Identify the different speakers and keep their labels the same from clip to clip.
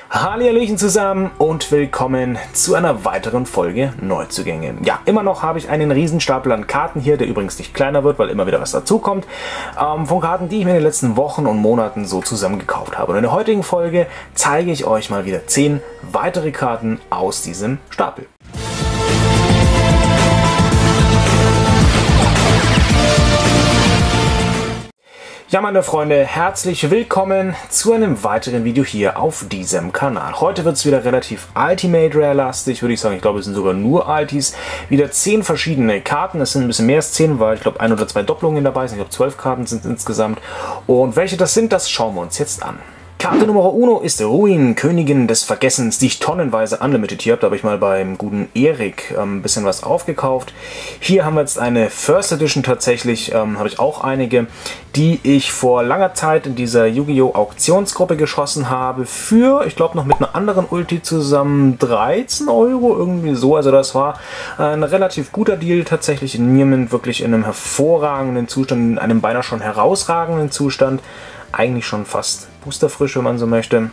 Speaker 1: Hallihallöchen zusammen und willkommen zu einer weiteren Folge Neuzugänge. Ja, immer noch habe ich einen Riesenstapel an Karten hier, der übrigens nicht kleiner wird, weil immer wieder was dazukommt, von Karten, die ich mir in den letzten Wochen und Monaten so zusammen gekauft habe. Und in der heutigen Folge zeige ich euch mal wieder 10 weitere Karten aus diesem Stapel. Ja, meine Freunde, herzlich willkommen zu einem weiteren Video hier auf diesem Kanal. Heute wird es wieder relativ Ultimate Rare lastig, würde ich sagen. Ich glaube, es sind sogar nur Altis. Wieder 10 verschiedene Karten. Es sind ein bisschen mehr als 10, weil ich glaube 1 oder 2 Doppelungen dabei sind. Ich glaube 12 Karten sind insgesamt. Und welche das sind, das schauen wir uns jetzt an. Karte Nummer 1 ist Ruin, Königin des Vergessens, die ich tonnenweise unlimited hier habe. Da habe ich mal beim guten Erik ein bisschen was aufgekauft. Hier haben wir jetzt eine First Edition tatsächlich, habe ich auch einige, die ich vor langer Zeit in dieser Yu-Gi-Oh! Auktionsgruppe geschossen habe für, ich glaube noch mit einer anderen Ulti zusammen, 13 Euro, irgendwie so. Also das war ein relativ guter Deal tatsächlich in Nierman, wirklich in einem hervorragenden Zustand, in einem beinahe schon herausragenden Zustand. Eigentlich schon fast boosterfrisch, wenn man so möchte.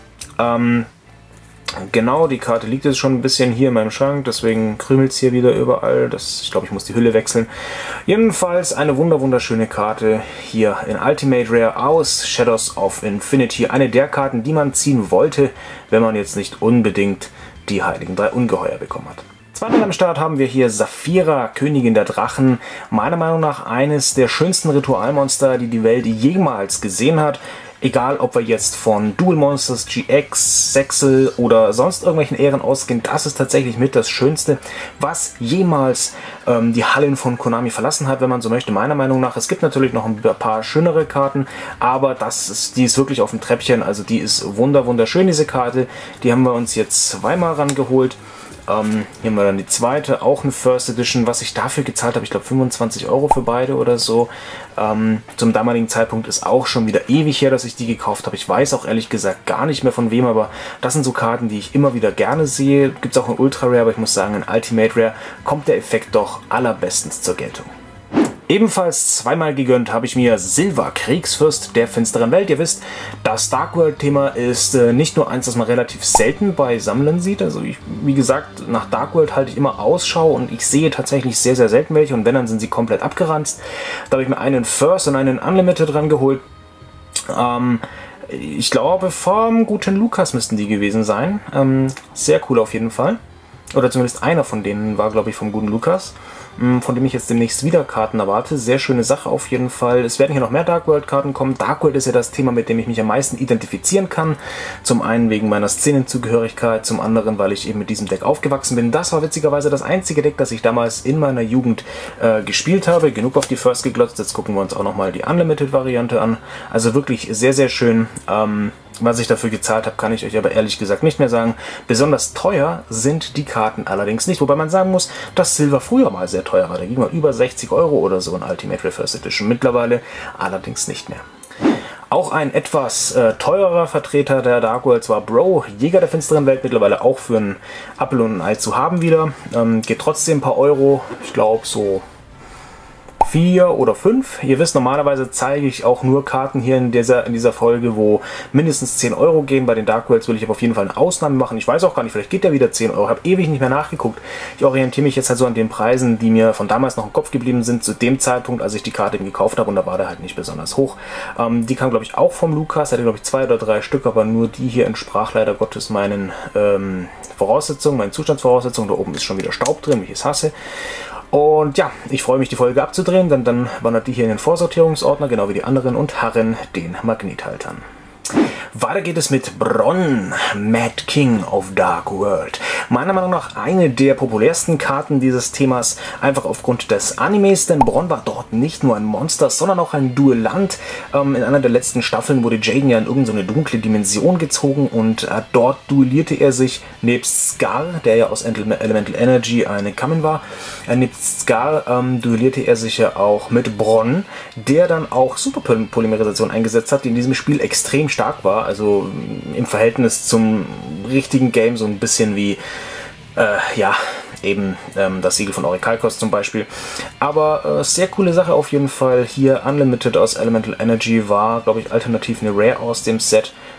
Speaker 1: Genau, die Karte liegt jetzt schon ein bisschen hier in meinem Schrank, deswegen krümelt es hier wieder überall. Ich glaube, ich muss die Hülle wechseln. Jedenfalls eine wunderschöne Karte hier in Ultimate Rare aus Shadows of Infinity. Eine der Karten, die man ziehen wollte, wenn man jetzt nicht unbedingt die Heiligen 3 Ungeheuer bekommen hat. Zweimal am Start haben wir hier Saphira, Königin der Drachen. Meiner Meinung nach eines der schönsten Ritualmonster, die die Welt jemals gesehen hat. Egal, ob wir jetzt von Duel Monsters, GX, Sexel oder sonst irgendwelchen Ehren ausgehen, das ist tatsächlich mit das Schönste, was jemals die Hallen von Konami verlassen hat, wenn man so möchte, meiner Meinung nach. Es gibt natürlich noch ein paar schönere Karten, aber die ist wirklich auf dem Treppchen, also die ist wunderschön, diese Karte. Die haben wir uns jetzt zweimal rangeholt. Hier haben wir dann die zweite, auch eine First Edition, was ich dafür gezahlt habe, ich glaube 25 Euro für beide oder so. Zum damaligen Zeitpunkt ist auch schon wieder ewig her, dass ich die gekauft habe. Ich weiß auch ehrlich gesagt gar nicht mehr von wem, aber das sind so Karten, die ich immer wieder gerne sehe. Gibt es auch in Ultra Rare, aber ich muss sagen, in Ultimate Rare kommt der Effekt doch allerbestens zur Geltung. Ebenfalls zweimal gegönnt habe ich mir Silva, Kriegsfürst der finsteren Welt. Ihr wisst, das Dark World-Thema ist nicht nur eins, das man relativ selten bei Sammlern sieht. Also wie gesagt, nach Dark World halte ich immer Ausschau und ich sehe tatsächlich sehr selten welche. Und wenn, dann sind sie komplett abgeranzt. Da habe ich mir einen First und einen Unlimited rangeholt. Ich glaube, vom guten Lukas müssten die gewesen sein. Sehr cool auf jeden Fall. Oder zumindest einer von denen war, glaube ich, vom guten Lukas, von dem ich jetzt demnächst wieder Karten erwarte. Sehr schöne Sache auf jeden Fall. Es werden hier noch mehr Dark World Karten kommen. Dark World ist ja das Thema, mit dem ich mich am meisten identifizieren kann. Zum einen wegen meiner Szenenzugehörigkeit, zum anderen, weil ich eben mit diesem Deck aufgewachsen bin. Das war witzigerweise das einzige Deck, das ich damals in meiner Jugend gespielt habe. Genug auf die First geglotzt. Jetzt gucken wir uns auch nochmal die Unlimited-Variante an. Also wirklich sehr schön. Was ich dafür gezahlt habe, kann ich euch aber ehrlich gesagt nicht mehr sagen. Besonders teuer sind die Karten allerdings nicht. Wobei man sagen muss, dass Silver früher mal sehr teuer war. Da ging man über 60 Euro oder so in Ultimate Rare First Edition. Mittlerweile allerdings nicht mehr. Auch ein etwas teurerer Vertreter der Dark Worlds war Bro, Jäger der finsteren Welt. Mittlerweile auch für ein Apfel und ein Ei zu haben wieder. Geht trotzdem ein paar Euro. Ich glaube so 4 oder 5. Ihr wisst, normalerweise zeige ich auch nur Karten hier in dieser Folge, wo mindestens 10 Euro gehen. Bei den Dark Worlds will ich aber auf jeden Fall eine Ausnahme machen. Ich weiß auch gar nicht, vielleicht geht der wieder 10 Euro. Ich habe ewig nicht mehr nachgeguckt. Ich orientiere mich jetzt halt so an den Preisen, die mir von damals noch im Kopf geblieben sind, zu dem Zeitpunkt, als ich die Karte eben gekauft habe, und da war der halt nicht besonders hoch. Die kam, glaube ich, auch vom Lukas. Er hatte, glaube ich, 2 oder 3 Stück, aber nur die hier entsprach leider Gottes meinen Voraussetzungen, meinen Zustandsvoraussetzungen. Da oben ist schon wieder Staub drin, wie ich es hasse. Und ja, ich freue mich, die Folge abzudrehen, denn dann wandert die hier in den Vorsortierungsordner, genau wie die anderen, und harren den Magnethaltern. Weiter geht es mit Bronn, Mad King of Dark World. Meiner Meinung nach eine der populärsten Karten dieses Themas, einfach aufgrund des Animes, denn Bronn war dort nicht nur ein Monster, sondern auch ein Duellant. In einer der letzten Staffeln wurde Jaden ja in irgendeine dunkle Dimension gezogen und dort duellierte er sich nebst Scar, der ja aus Elemental Energy eine Kamen war. Nebst Scar duellierte er sich ja auch mit Bronn, der dann auch Superpolymerisation eingesetzt hat, die in diesem Spiel extrem stark war. Also im Verhältnis zum richtigen Game so ein bisschen wie, ja, eben das Siegel von Orikalkos zum Beispiel. Aber sehr coole Sache auf jeden Fall. Hier Unlimited aus Elemental Energy war, glaube ich, alternativ eine Rare aus dem Set.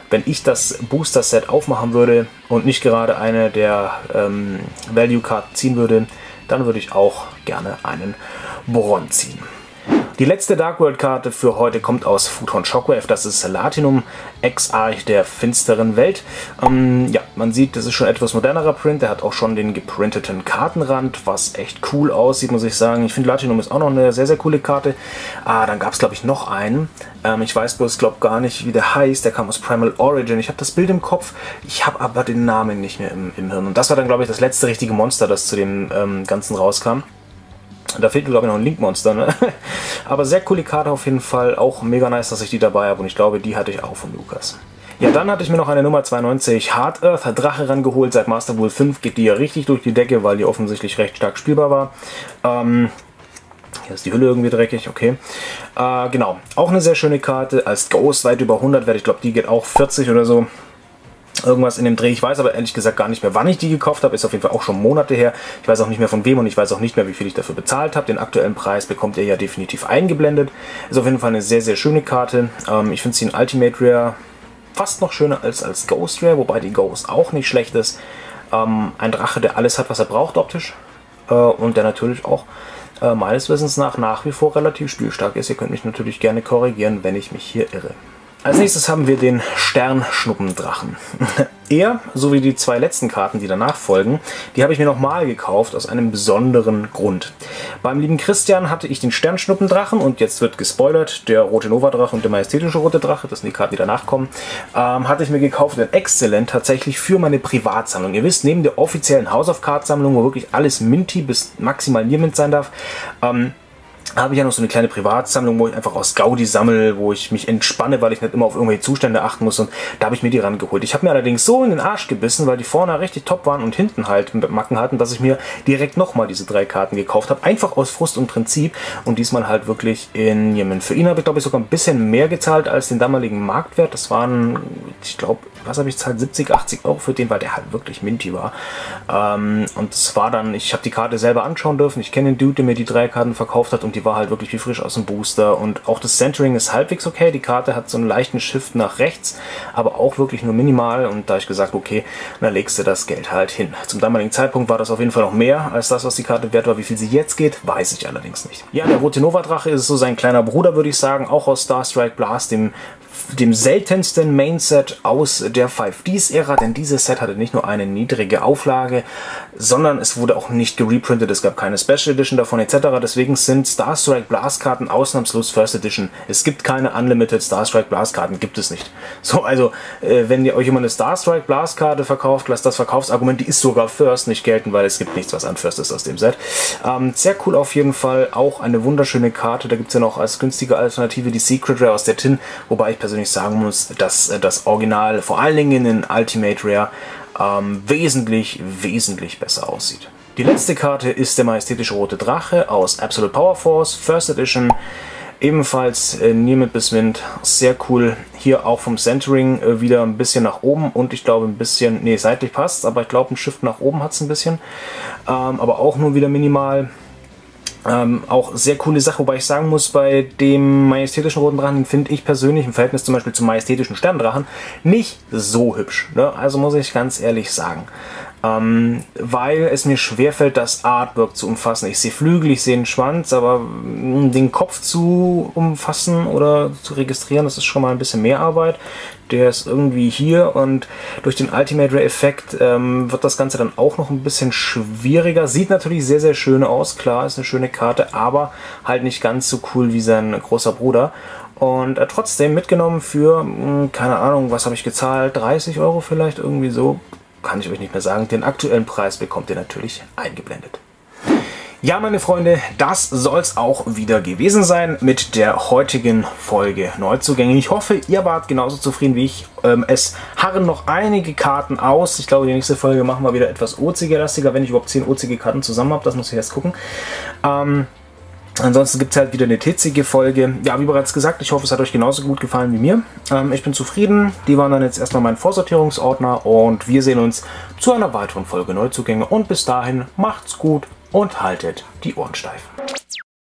Speaker 1: wenn ich das Booster-Set aufmachen würde und nicht gerade eine der Value-Karten ziehen würde, dann würde ich auch gerne einen Boron ziehen. Die letzte Dark World-Karte für heute kommt aus Photon Shockwave. Das ist Latinum, Exarch der finsteren Welt. Ja, man sieht, das ist schon etwas modernerer Print. Der hat auch schon den geprinteten Kartenrand, was echt cool aussieht, muss ich sagen. Ich finde, Latinum ist auch noch eine sehr, sehr coole Karte. Dann gab es, glaube ich, noch einen. Ich weiß bloß, glaube gar nicht, wie der heißt. Der kam aus Primal Origin. Ich habe das Bild im Kopf, ich habe aber den Namen nicht mehr im Hirn. Und das war dann, glaube ich, das letzte richtige Monster, das zu dem Ganzen rauskam. Da fehlt mir, glaube ich, noch ein Link-Monster, ne? Aber sehr coole Karte auf jeden Fall. Auch mega nice, dass ich die dabei habe. Und ich glaube, die hatte ich auch von Lukas. Ja, dann hatte ich mir noch eine Nummer 92 Hard Earth Drache rangeholt. Seit Master Duel 5 geht die ja richtig durch die Decke, weil die offensichtlich recht stark spielbar war. Hier ist die Hülle irgendwie dreckig, okay. Genau, auch eine sehr schöne Karte. Als Ghost weit über 100 wert. Ich glaube, die geht auch 40 oder so. Irgendwas in dem Dreh. Ich weiß aber ehrlich gesagt gar nicht mehr, wann ich die gekauft habe. Ist auf jeden Fall auch schon Monate her. Ich weiß auch nicht mehr von wem und ich weiß auch nicht mehr, wie viel ich dafür bezahlt habe. Den aktuellen Preis bekommt ihr ja definitiv eingeblendet. Ist auf jeden Fall eine sehr, sehr schöne Karte. Ich finde sie in Ultimate Rare fast noch schöner als Ghost Rare, wobei die Ghost auch nicht schlecht ist. Ein Drache, der alles hat, was er braucht optisch. Und der natürlich auch meines Wissens nach wie vor relativ spielstark ist. Ihr könnt mich natürlich gerne korrigieren, wenn ich mich hier irre. Als nächstes haben wir den Sternschnuppendrachen. Er, so wie die zwei letzten Karten, die danach folgen, die habe ich mir nochmal gekauft, aus einem besonderen Grund. Beim lieben Christian hatte ich den Sternschnuppendrachen und jetzt wird gespoilert, der rote Nova-Drache und der majestätische rote Drache, das sind die Karten, die danach kommen, hatte ich mir gekauft, denn exzellent tatsächlich für meine Privatsammlung. Ihr wisst, neben der offiziellen House of Cards Sammlung, wo wirklich alles Minty bis maximal Niemand sein darf, habe ich ja noch so eine kleine Privatsammlung, wo ich einfach aus Gaudi sammle, wo ich mich entspanne, weil ich nicht immer auf irgendwelche Zustände achten muss, und da habe ich mir die rangeholt. Ich habe mir allerdings so in den Arsch gebissen, weil die vorne richtig top waren und hinten halt Macken hatten, dass ich mir direkt nochmal diese 3 Karten gekauft habe, einfach aus Frust und Prinzip, und diesmal halt wirklich in Jemen. Für ihn habe ich, glaube ich, sogar ein bisschen mehr gezahlt als den damaligen Marktwert. Das waren, ich glaube, was habe ich gezahlt? 70, 80 Euro für den, weil der halt wirklich minty war. Und es war dann, ich habe die Karte selber anschauen dürfen. Ich kenne den Dude, der mir die 3 Karten verkauft hat, und die war halt wirklich wie frisch aus dem Booster. Und auch das Centering ist halbwegs okay. Die Karte hat so einen leichten Shift nach rechts, aber auch wirklich nur minimal. Und da habe ich gesagt, okay, dann legst du das Geld halt hin. Zum damaligen Zeitpunkt war das auf jeden Fall noch mehr als das, was die Karte wert war. Wie viel sie jetzt geht, weiß ich allerdings nicht. Ja, der rote Nova-Drache ist so sein kleiner Bruder, würde ich sagen. Auch aus Starstrike Blast, dem seltensten Mainset aus der 5Ds-Ära, denn dieses Set hatte nicht nur eine niedrige Auflage, sondern es wurde auch nicht gereprintet, es gab keine Special Edition davon etc. Deswegen sind Starstrike Blast-Karten ausnahmslos First Edition. Es gibt keine Unlimited Starstrike Blast-Karten, gibt es nicht. So, also, wenn ihr euch immer eine Starstrike Blast-Karte verkauft, lasst das Verkaufsargument, die ist sogar First, nicht gelten, weil es gibt nichts, was an First ist aus dem Set. Sehr cool auf jeden Fall, auch eine wunderschöne Karte, da gibt es ja noch als günstige Alternative die Secret Rare aus der Tin, wobei ich persönlich sagen muss, dass das Original vor allen Dingen in Ultimate Rare wesentlich besser aussieht. Die letzte Karte ist der majestätische rote Drache aus Absolute Power Force, First Edition, ebenfalls Niemand bis Wind, sehr cool. Hier auch vom Centering wieder ein bisschen nach oben und ich glaube ein bisschen, nee, seitlich passt, aber ich glaube ein Shift nach oben hat es ein bisschen, aber auch nur wieder minimal. Auch sehr coole Sache, wobei ich sagen muss, bei dem majestätischen roten Drachen finde ich persönlich im Verhältnis zum Beispiel zum majestätischen Sterndrachen nicht so hübsch. Ne? Also muss ich ganz ehrlich sagen. Weil es mir schwerfällt, das Artwork zu umfassen. Ich sehe Flügel, ich sehe einen Schwanz, aber den Kopf zu umfassen oder zu registrieren, das ist schon mal ein bisschen mehr Arbeit. Der ist irgendwie hier und durch den Ultimate Rare Effekt wird das Ganze dann auch noch ein bisschen schwieriger. Sieht natürlich sehr, sehr schön aus, klar, ist eine schöne Karte, aber halt nicht ganz so cool wie sein großer Bruder. Und trotzdem mitgenommen für, keine Ahnung, was habe ich gezahlt, 30 Euro vielleicht, irgendwie so. Kann ich euch nicht mehr sagen. Den aktuellen Preis bekommt ihr natürlich eingeblendet. Ja, meine Freunde, das soll es auch wieder gewesen sein mit der heutigen Folge Neuzugänge. Ich hoffe, ihr wart genauso zufrieden wie ich. Es harren noch einige Karten aus. Ich glaube, die nächste Folge machen wir wieder etwas OCG-lastiger, wenn ich überhaupt 10 OCG-Karten zusammen habe. Das muss ich erst gucken. Ansonsten gibt es halt wieder eine TCG-Folge. Ja, wie bereits gesagt, ich hoffe, es hat euch genauso gut gefallen wie mir. Ich bin zufrieden. Die waren dann jetzt erstmal mein Vorsortierungsordner und wir sehen uns zu einer weiteren Folge Neuzugänge. Und bis dahin macht's gut und haltet die Ohren steif.